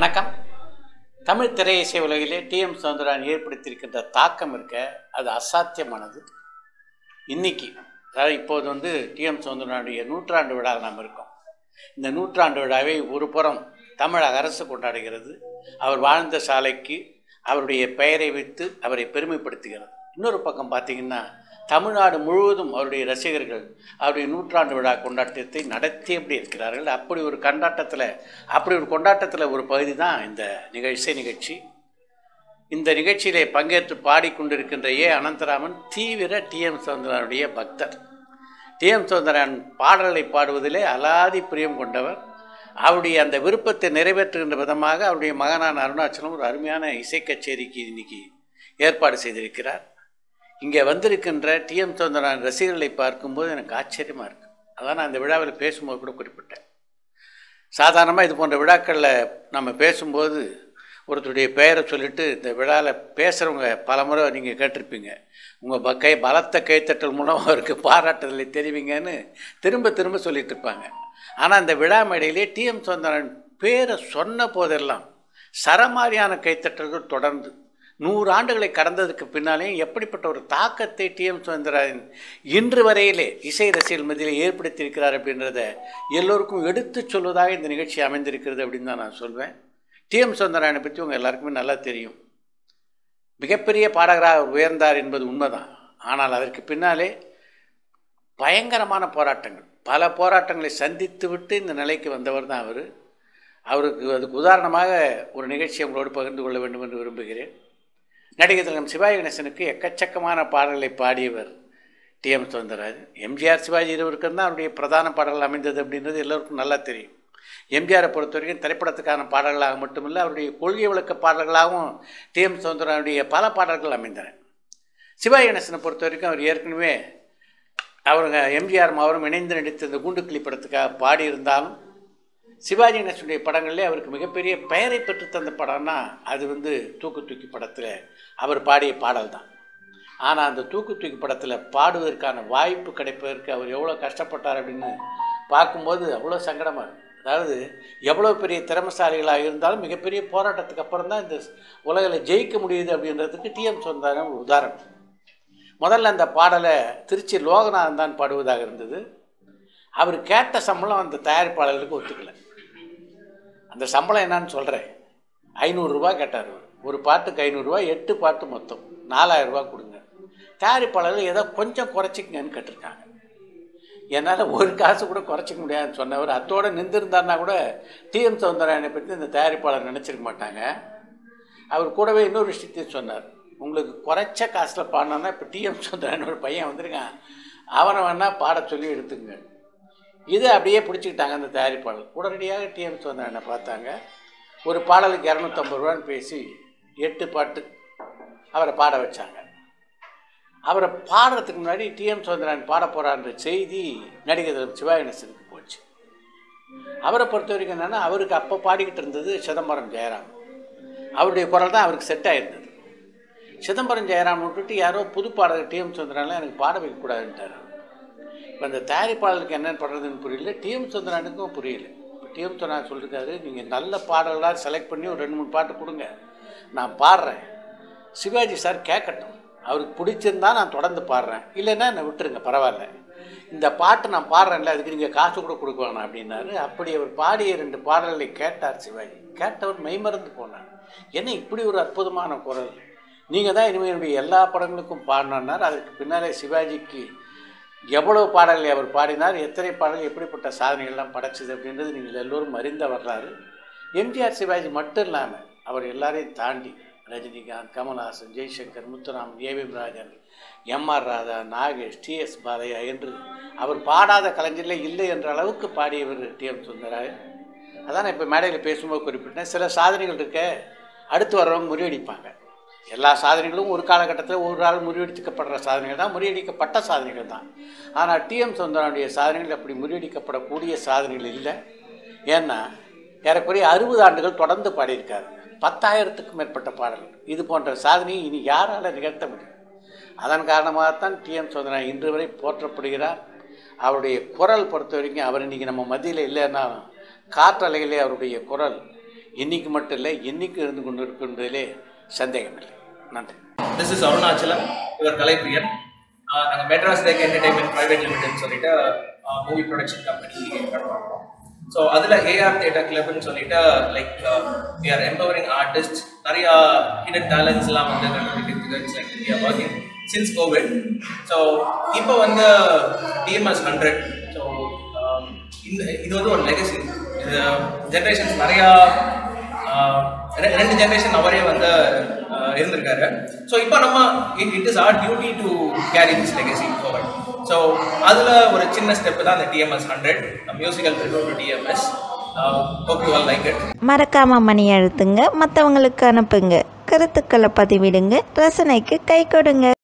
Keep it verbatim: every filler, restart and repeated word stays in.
வணக்கம். தமிழ் திரை இசை உலகிலே டிஎம் சௌந்தரராஜன் ஏற்படுத்தியிருக்கின்ற தாக்கம் இருக்க அது அசாத்தியமானது. இன்னைக்கு அதாவது இப்போது வந்து டிஎம் சௌந்தரராஜனுடைய நூற்றாண்டு விழாவில் நாம் இருக்கோம். இந்த நூற்றாண்டு விழாவை ஒரு புறம் தமிழக அரசு கொண்டாடுகிறது. அவர் வாழ்ந்த சாலைக்கு அவருடைய பெயரை வைத்து அவரை பெருமைப்படுத்துகிறது. இன்னொரு பக்கம் பார்த்திங்கன்னா தமிழ்நாடு முழுவதும் அவருடைய ரசிகர்கள் அவருடைய நூற்றாண்டு விழா கொண்டாட்டத்தை நடத்தியபடி இருக்கிறார்கள். அப்படி ஒரு கொண்டாட்டத்தில் அப்படி ஒரு கொண்டாட்டத்தில் ஒரு பகுதி தான் இந்த நிகழ்ச்சி இசை நிகழ்ச்சி. இந்த நிகழ்ச்சியிலே பங்கேற்று பாடிக்கொண்டிருக்கின்ற ஏ அனந்தராமன் தீவிர டிஎம் சௌந்தரனுடைய பக்தர். டிஎம் சௌந்தரன் பாடல்களை பாடுவதிலே அலாதி பிரியம் கொண்டவர். அவருடைய அந்த விருப்பத்தை நிறைவேற்றுகின்ற விதமாக அவருடைய மகனான அருணாச்சலம் ஒரு அருமையான இசை கச்சேரிக்கு இன்னைக்கு ஏற்பாடு செய்திருக்கிறார். இங்கே வந்திருக்கின்ற டிஎம் சௌந்தரன் ரசிகர்களை பார்க்கும்போது எனக்கு ஆச்சரியமாக இருக்குது. அதான் நான் இந்த விழாவில் பேசும்போது கூட குறிப்பிட்டேன். சாதாரணமாக இது போன்ற விழாக்களில் நம்ம பேசும்போது ஒருத்தருடைய பெயரை சொல்லிவிட்டு இந்த விழாவில் பேசுகிறவங்க பல முறை நீங்கள் கேட்டிருப்பீங்க. உங்கள் கை பலத்த கைத்தட்டல் மூலம் அவருக்கு பாராட்டுதலை தெரிவிங்கன்னு திரும்ப திரும்ப சொல்லிட்டு இருப்பாங்க. ஆனால் இந்த விழா மேடையிலே டிஎம் சௌந்தரன் பேரை சொன்ன போதெல்லாம் சரமாரியான கைத்தட்டல்கள் தொடர்ந்து நூறு ஆண்டுகளை கடந்ததுக்கு பின்னாலேயும் எப்படிப்பட்ட ஒரு தாக்கத்தை டிஎம் சௌந்தரராஜன் இன்று வரையிலே இசை ரசிகர்கள் மத்தியில் ஏற்படுத்தியிருக்கிறார் அப்படின்றத எல்லோருக்கும் எடுத்து சொல்வதாக இந்த நிகழ்ச்சி அமைந்திருக்கிறது அப்படின்னு தான் நான் சொல்வேன். டிஎம் சௌந்தரராஜனை பற்றி உங்கள் எல்லாருக்குமே நல்லா தெரியும். மிகப்பெரிய பாடகராக உயர்ந்தார் என்பது உண்மைதான். ஆனால் அதற்கு பின்னாலே பயங்கரமான போராட்டங்கள் பல போராட்டங்களை சந்தித்து விட்டு இந்த நிலைக்கு வந்தவர் தான் அவர். அவருக்கு அதுக்கு உதாரணமாக ஒரு நிகழ்ச்சி உங்களோடு பகிர்ந்து கொள்ள வேண்டும் என்று விரும்புகிறேன். நடிகர் திலகம் சிவாஜி கணேசனுக்கு எக்கச்சக்கமான பாடல்களை பாடியவர் டிஎம் சௌந்தரராஜன். எம்ஜிஆர் சிவாஜி இருவருக்கும் தான் அவருடைய பிரதான பாடல்கள் அமைந்தது அப்படின்றது எல்லோருக்கும் நல்லா தெரியும். எம்ஜிஆரை பொறுத்த வரைக்கும் திரைப்படத்துக்கான பாடல்களாக மட்டுமில்லை, அவருடைய கொள்கை விளக்க பாடல்களாகவும் டிஎம் சௌந்தரராஜனுடைய பல பாடல்கள் அமைந்தன. சிவாஜி கணேசனை பொறுத்த வரைக்கும் அவர் ஏற்கனவே அவருங்க எம்ஜிஆரும் அவரும் இணைந்து நடித்த இந்த கூண்டுக்கிளி படத்துக்காக பாடியிருந்தாலும் சிவாஜி கணேசனுடைய படங்கள்லேயே அவருக்கு மிகப்பெரிய பெயரை பெற்று தந்த படம்னா அது வந்து தூக்கு தூக்கி படத்தில் அவர் பாடிய பாடல் தான். ஆனால் அந்த தூக்கு தூக்கி படத்தில் பாடுவதற்கான வாய்ப்பு கிடைப்பதற்கு அவர் எவ்வளோ கஷ்டப்பட்டார் அப்படின்னு பார்க்கும்போது அவ்வளோ சங்கடமாக இருக்குது. அதாவது எவ்வளோ பெரிய திறமைசாலிகளாக இருந்தாலும் மிகப்பெரிய போராட்டத்துக்கு அப்புறம் தான் இந்த உலகில் ஜெயிக்க முடியுது அப்படின்றதுக்கு டிஎம் சௌந்தரராஜன் ஒரு உதாரணம். முதல்ல அந்த பாடலை திருச்சி லோகநாதன் தான் பாடுவதாக இருந்தது. அவர் கேட்ட சம்பளம் அந்த தயாரிப்பாளர்களுக்கு ஒத்துக்கலை. அந்த சம்பளம் என்னான்னு சொல்கிறேன். ஐநூறுரூவா கேட்டார். ஒரு பாட்டுக்கு ஐநூறுரூவா, எட்டு பாட்டு மொத்தம் நாலாயிரரூபா கொடுங்க. தயாரிப்பாளர்கள் ஏதோ கொஞ்சம் குறைச்சிக்கங்கன்னு கேட்டிருக்காங்க. என்னால் ஒரு காசு கூட குறைச்சிக்க முடியாதுன்னு சொன்னவர் அத்தோடு நின்றுருந்தாருன்னா கூட டிஎம் சௌந்தரராஜனை பற்றி இந்த தயாரிப்பாளர் நினச்சிருக்க மாட்டாங்க. அவர் கூடவே இன்னொரு விஷயத்தையும் சொன்னார். உங்களுக்கு குறைச்ச காசில் பாடினா இப்போ டிஎம் சௌந்தரராஜன் ஒரு பையன் வந்திருக்கான், அவனை வேணால் பாட சொல்லி எடுத்துங்க. இதை அப்படியே பிடிச்சிக்கிட்டாங்க அந்த தயாரிப்பாளர். உடனடியாக டிஎம் சௌந்தரராஜனை பார்த்தாங்க. ஒரு பாடலுக்கு இரநூத்தம்பது ரூபான்னு பேசி எட்டு பாட்டு அவரை பாட வச்சாங்க. அவரை பாடுறதுக்கு முன்னாடி டிஎம் சௌந்தரராஜன் பாட போகிறான்ற செய்தி நடிகர் திலகம் சிவாஜி கணேசனுக்கு போச்சு. அவரை பொறுத்த வரைக்கும் என்னென்னா அவருக்கு அப்போ பாடிக்கிட்டு இருந்தது சிதம்பரம் ஜெயராம். அவருடைய குரல் தான் அவருக்கு செட் ஆகிருந்தது. சிதம்பரம் ஜெயராம் விட்டுட்டு யாரோ புது பாடகர் டிஎம் சௌந்தரராஜன் எனக்கு பாட வைக்கக்கூடாதுன்ட்டார். இப்போ அந்த தயாரிப்பாளருக்கு என்ன பண்ணுறதுன்னு புரியல, டிஎம் சௌந்தரராஜனுக்கும் புரியல. இப்போ டிஎம் சௌந்தரராஜன் சொல்லியிருக்காரு, நீங்கள் நல்ல பாடலாக செலக்ட் பண்ணி ஒரு ரெண்டு மூணு பாட்டு கொடுங்க, நான் பாடுறேன். சிவாஜி சார் கேட்கட்டும், அவருக்கு பிடிச்சிருந்தா நான் தொடர்ந்து பாடுறேன், இல்லைன்னா என்னை விட்டுருங்க பரவாயில்ல. இந்த பாட்டு நான் பாடுறேன்ல அதுக்கு நீங்கள் காசு கூட கொடுக்க வேணாம் அப்படின்னாரு. அப்படி அவர் பாடிய ரெண்டு பாடல்களை கேட்டார் சிவாஜி. கேட்டவர் மெய்மறந்து போனார். என்ன இப்படி ஒரு அற்புதமான குரல், நீங்கள் தான் இனிமேல் என்னுடைய எல்லா படங்களுக்கும் பாடினார். அதற்கு பின்னாலே சிவாஜிக்கு எவ்வளோ பாடல்களை அவர் பாடினார், எத்தனை பாடல்கள் எப்படிப்பட்ட சாதனைகள்லாம் படைச்சது அப்படின்றது நீங்கள் எல்லோரும் அறிந்த வரலாறு. எம்ஜிஆர் சிவாஜி மட்டும் இல்லாமல் அவர் எல்லாரையும் தாண்டி Rajinikanth, Kamal Haasan, Jaishankar, Muthuraman, A V Rajan, M R Radha, Nagesh, T S Balaiah என்று அவர் பாடாத கலைஞர்களே இல்லை என்ற அளவுக்கு பாடியவர் டிஎம் சௌந்தரராஜன். அதான் இப்போ மேடையில் பேசும்போது குறிப்பிட்டேன். சில சாதனைகள் இருக்க அடுத்து வர்றவங்க முறியடிப்பாங்க. எல்லா சாதனைகளும் ஒரு காலகட்டத்தில் ஒரு ஆள் முறியடிக்கப்படுற சாதனைகள் தான், முறியடிக்கப்பட்ட சாதனைகள் தான். ஆனால் டிஎம் சௌந்தரனுடைய சாதனைகள் அப்படி முறியடிக்கப்படக்கூடிய சாதனைகள் இல்லை. ஏன்னா ஏறக்குறைய அறுபது ஆண்டுகள் தொடர்ந்து பாடியிருக்காரு. பத்தாயிரத்துக்கும் மேற்பட்ட பாடல்கள். இது போன்ற சாதனையை இனி யாரால் நிகழ்த்த முடியும்? அதன் காரணமாகத்தான் டிஎம் சௌந்தரராஜன் இன்று வரை போற்றப்படுகிறார். அவருடைய குரல் பொறுத்த வரைக்கும் அவர் இன்றைக்கி நம்ம மத்தியில் இல்லைன்னா காற்றலைகளே அவருடைய குரல் இன்றைக்கி மட்டும் இல்லை இன்றைக்கும் இருந்து கொண்டு இருக்கின்றதிலே சந்தேகமில்லை. நன்றி. திஸ் இஸ் அருணாச்சலம், இவர் கலைப்பிரியன். நாங்கள் மெட்ராஸ் டேக் என்டர்டைன்மெண்ட் ப்ரைவேட் லிமிடெட்னு சொல்லிட்டு மூவி ப்ரொடக்ஷன் கம்பெனி பண்ணுறோம். ஸோ அதில் ஏஆர் தியேட்டர் கிளப்னு சொல்லிட்டு like we are empowering artist, நிறையா ஹிடன் டேலண்ட்ஸ்லாம் வந்து கண்டுபிடிக்கிறதுக்கு like we are working since covid. So இப்போ வந்து டிஎம்எஸ் ஹண்ட்ரட். ஸோ இந்த இது வந்து ஒரு லெகசி. இது ஜென்ரேஷன்ஸ் நிறையா ரெண்டு ஜென்ரேஷன் அவரே வந்து இருந்திருக்காரு. ஸோ இப்போ நம்ம it it is our duty to carry this legacy forward. So அதில் ஒரு சின்ன ஸ்டெப் தான் அந்த TMS hundred musical tribute to TMS. Hope you all like it. மறக்காம மணி அழுத்துங்க, மற்றவங்களுக்கு அனுப்புங்க, கருத்துக்களை பதிவிடுங்க, ரசனைக்கு கை கொடுங்க.